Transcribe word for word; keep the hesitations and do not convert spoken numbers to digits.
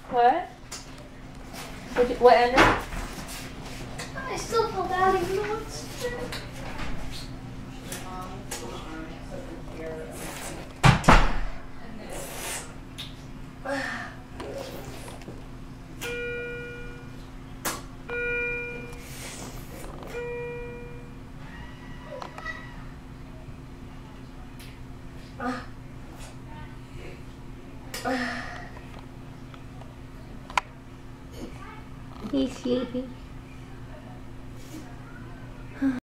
What? What, you, what ended? I still pulled out a monster. He's sleeping.